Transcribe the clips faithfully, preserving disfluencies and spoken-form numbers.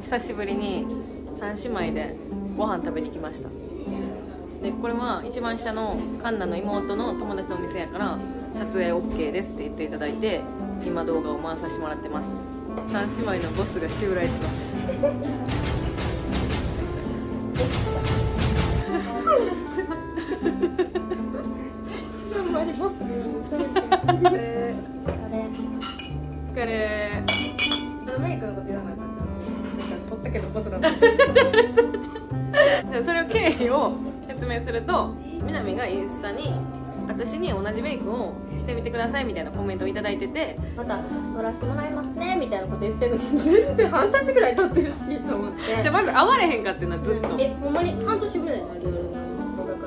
久しぶりにさん姉妹でご飯食べに来ました。でこれは一番下のカンナの妹の友達のお店やから撮影 オーケー ですって言っていただいて、今動画を回させてもらってます。さん姉妹のボスが襲来します。頑張ります。お疲れ。 メイクのこと言わなかった。撮ったけどボスだった。 じゃあそれを経緯を説明すると、みなみがインスタに私に同じメイクをしてみてくださいみたいなコメントをいただいてて、 また撮らせてもらいますねみたいなこと言ってるのに全然半年ぐらい撮ってるしと思って。 じゃあまず会われへんかっていうのはずっと、 え、ほんまに半年ぐらいのリアルな動画から。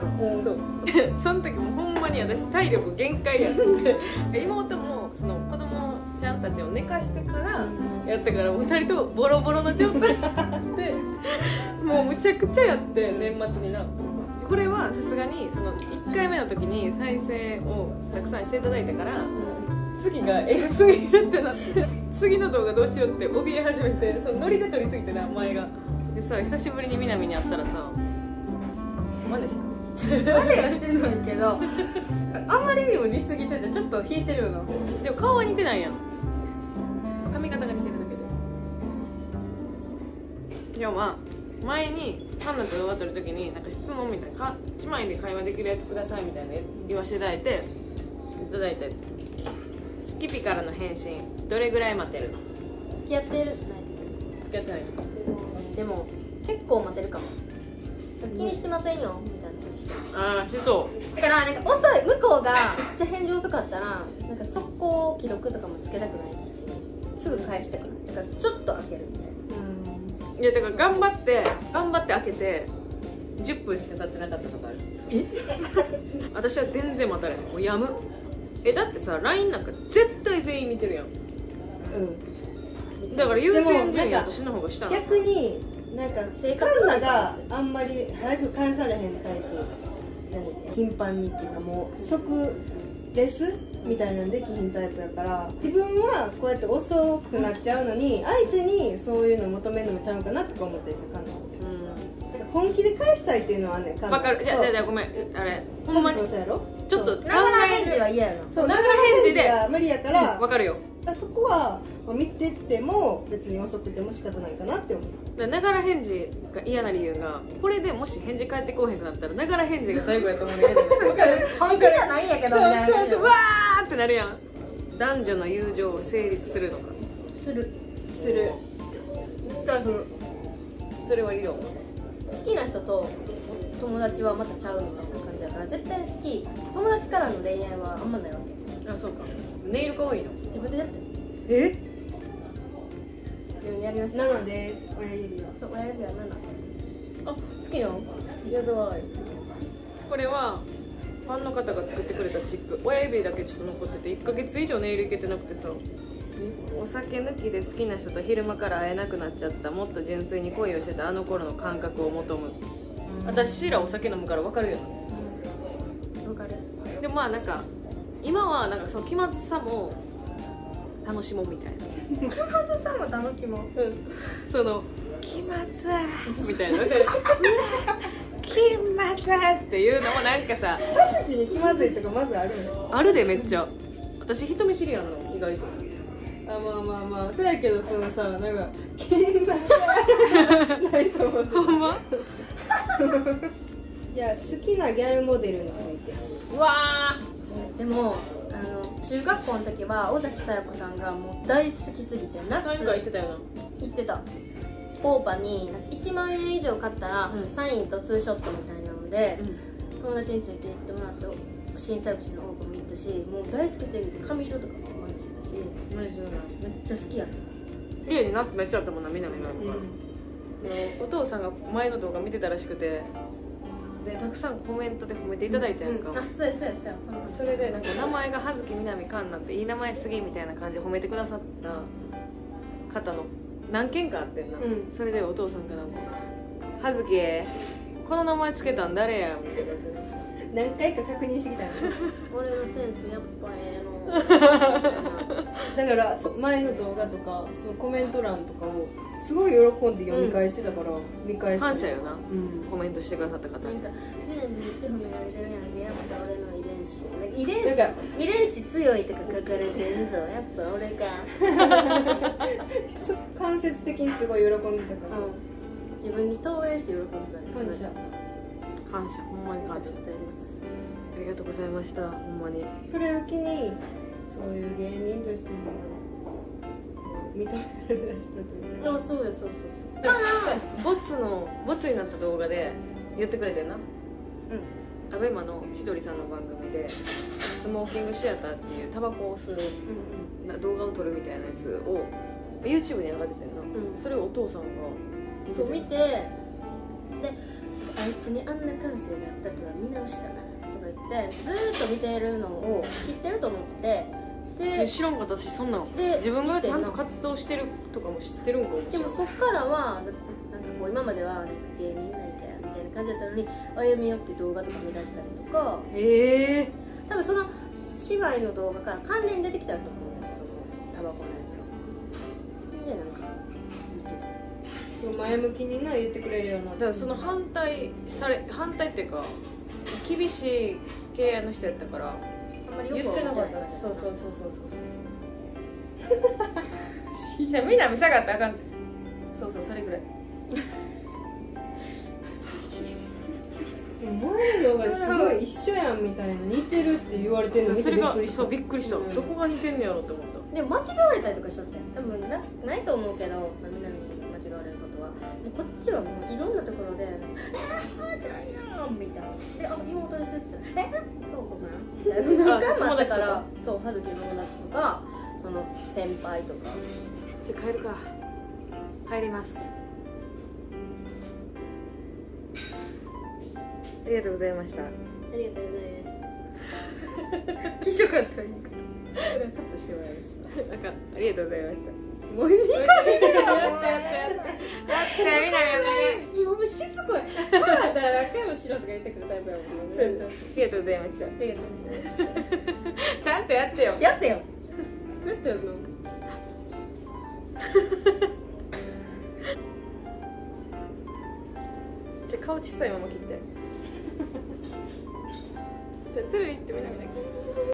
そうその時もほんまに私体力限界やって妹もその子供ちゃんたちを寝かしてからやったから、もうふたりともボロボロの状態でもうむちゃくちゃやって、年末にな。これはさすがにそのいっかいめの時に再生をたくさんしていただいたから、次がエグすぎるってなって次の動画どうしようって怯え始めて、そのノリで撮りすぎてな前が。でさ、久しぶりにみなみに会ったらさ、マネしたマネはしてんのけどあんまりにも似すぎててちょっと引いてるよな。 でも顔は似てないやん、髪型が似てるだけで。今日は前にカンナと動画撮るときになんか質問みたいな、かいちまいで会話できるやつくださいみたいな言わせていただいていただいたやつ。スキピからの返信どれぐらい待てるの？ 付き合ってるない付き合ってないとかでも結構待てるかも。気にしてませんよみたいな話して。 ああ、しそうだからなんか遅い、向こうがめっちゃ返事遅かったらなんか速攻既読とかもつけたくないし、すぐ返したくない。だからちょっと開けるみたいな。 いやだから頑張って頑張って開けてじゅっぷんしか経ってなかったことある。え私は全然待たれへん、もうやむ。えだってさ ライン なんか絶対全員見てるやん。うんだから優先順位私の方が下なの。 逆になんかカンナがあんまり早く返されへんタイプ、何頻繁にっていうかもう即レスみたいなんできひんタイプだから、自分はこうやって遅くなっちゃうのに相手にそういうの求めるのもちゃうかなとか思ったりする。カンナは本気で返したいっていうのはね、 分かる。じゃあじゃあごめん、あれほんまにちょっと考える。 は嫌やな。 そう、ながら返事が無理やから分かるよ。 そこは見てっても別に遅くても仕方ないかなって思う。 ながら返事が嫌な理由が、これでもし返事返ってこうへんくなったらながら返事が最後やと思うねんけど分かる。 本気じゃないんやけどみたいな。 そうそうそう、わーってなるやん。男女の友情を成立するのか。 するする絶対する。 それは理論。 好きな人と友達はまたちゃうみたいな感じだから、絶対好き友達からの恋愛はあんまないわけ。 あ、そうか。ネイルが多いの自分でやってる。 え自分でやりました。 ななです。親指はそう、親指はなな。 あ、好きなの？矢沢愛。これはファンの方が作ってくれたチップ。親指だけちょっと残ってていっかげつ以上ネイルいけてなくてさ。お酒抜きで好きな人と昼間から会えなくなっちゃった。もっと純粋に恋をしてたあの頃の感覚を求む。私らお酒飲むから分かるよ。 分かる。 でもまあなんか今はなんかその気まずさも楽しもうみたいな。 気まずさも楽しもう。 その気まずーみたいな、分かる気まずーっていうのもなんかさ、 歯茎に気まずいとかまずあるの？ あるで。めっちゃ私人見知りやんの意外と。 あ、まあまあまあそうやけど、そのさ、なんか気まずいないと思う。 ほんまいや、好きなギャルモデルについて。 うわー。でもあの中学校の時は尾崎さや子さんがもう大好きすぎて、夏何か言ってたよな。 言ってた。オーパになんかいちまんえん以上買ったら、うん、サインとツーショットみたいなので、うん、友達について行ってもらって心斎橋のオーパも行ったし、もう大好きすぎて髪色とかも真似してたし、 めっちゃ好きやった。 家にナッツめっちゃあったもんな、みなみが。お父さんが前の動画見てたらしくて、でたくさんコメントで褒めていただいたやんか、うんうん、 あ、そうやそうやそうや。 それでなんか名前が葉月みなみかんなんていい名前すぎみたいな感じで褒めてくださった方の何件かあってんな、うん、それでお父さんがなんか「葉月この名前つけたん誰や?」みたいな何回か確認してきたの俺のセンスやっぱええのだから前の動画とかそのコメント欄とかをすごい喜んで読み返してたから、うん、見返して感謝よな、 うん、 コメントしてくださった方なんか「みなみめっちゃ褒められてるやん宮本俺の遺伝子」遺伝子なんか遺伝子強いとか書かれてるぞやっぱ俺か間接的にすごい喜んでたから、うん、 自分に投影して喜んでた感謝感謝ほんまに感謝ありがとうございましたほんまにそれを機にそういう芸人としても認められだしたというかあそうですそうそうそうボツのボツになった動画で言ってくれてんな、うん、アベマの千鳥さんの番組でスモーキングシアターっていうタバコを吸う、うんうん、動画を撮るみたいなやつを YouTube に上がっててんな、うん、それをお父さんがそう見てであいつにあんな感性があったとは見直したなとか言ってずーっと見てるのを知ってると思ってで知らんかったしそんなで自分がちゃんと活動してるとかも知ってるんかもしれない。 でもそっからはなんかこう今までは、ね、芸人なんかみたいな感じだったのに歩み寄って動画とか見出したりとかへえ多分その芝居の動画から関連出てきたと思うねそのタバコのやつがでなんか言ってた前向きにな言ってくれるようなだからその反対され反対っていうか厳しい系の人やったから言ってなかったそうそうそうそうそうじゃあみんな見下がったらあかんそうそうそれぐらい前の動画ですごい一緒やんみたいな似てるって言われてるの見てびっくりしたそうびっくりした、うん、どこが似てんのやろって思ったでも間違われたりとかしとったよ多分 な, ないと思うけどみんなに間違われることはもうこっちはもういろんなところで「えー、あーちゃんやん」みたいな「であ妹です」って「えそうごめん」みたいな何回もあったからそう葉月の友達とかその先輩とかじゃあ帰るか帰りますありがとうございましたありがとうございましたひどかったんかカットしてもらいますなんかありがとうございましたもうにかいやったやったやったやったみんなやもうしつこいだったら何回もしろとか言ってくるタイプやもんねありがとうございましたありがとうございましたちゃんとやってよやってよやってよじゃあ顔小さいまま切ってじゃあ鶴いってみなみな